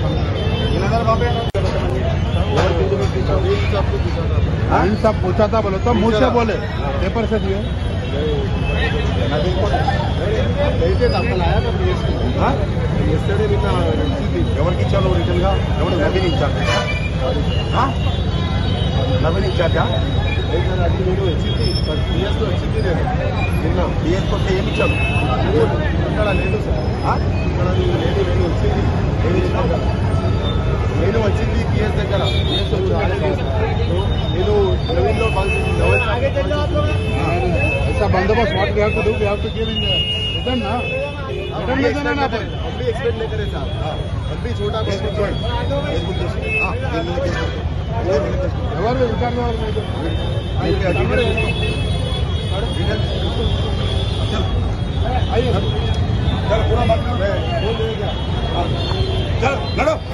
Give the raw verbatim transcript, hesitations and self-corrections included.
सब पूछा था बोले तो मुझ से बोले पेपर से दिए ఎవరికి ఇచ్చాను రిటర్న్ గా ఎవరు నవీన్ ఇన్ఛార్జ్ నవీన్ ఇన్ఛార్జా నేను వచ్చింది బిఎస్ లో వచ్చింది నేను నిన్న బిఎస్ కొస్తే ఏమి ఇచ్చాను ఇక్కడ లేదు సార్ ఇక్కడ లేదు నేను వచ్చింది నేను ఇచ్చాను నేను వచ్చింది బిఎస్ దగ్గర బిఎస్ నేను నవీన్ లో ऐसा बंदोबस्त what we have to do we have to give in return ना रिटर्न में देना ना अपन अभी एक्सपेक्ट नहीं करे साहब अभी छोटा ఎవరు విచారణ चल पूरा बात चल लड़ो